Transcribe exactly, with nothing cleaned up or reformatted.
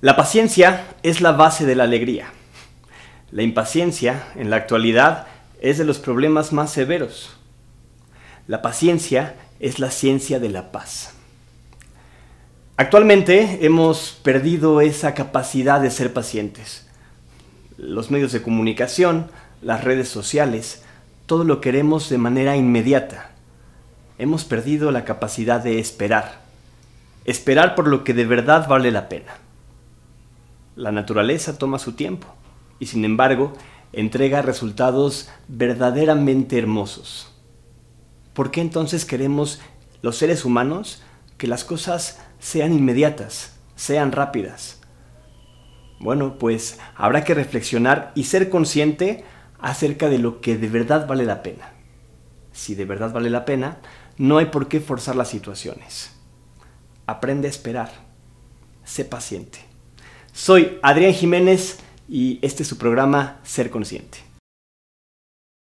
La paciencia es la base de la alegría. La impaciencia, en la actualidad, es de los problemas más severos. La paciencia es la ciencia de la paz. Actualmente hemos perdido esa capacidad de ser pacientes. Los medios de comunicación, las redes sociales, todo lo queremos de manera inmediata. Hemos perdido la capacidad de esperar. Esperar por lo que de verdad vale la pena. La naturaleza toma su tiempo y, sin embargo, entrega resultados verdaderamente hermosos. ¿Por qué entonces queremos los seres humanos que las cosas sean inmediatas, sean rápidas? Bueno, pues habrá que reflexionar y ser consciente acerca de lo que de verdad vale la pena. Si de verdad vale la pena, no hay por qué forzar las situaciones. Aprende a esperar. Sé paciente. Soy Adrián Jiménez y este es su programa Ser Consciente.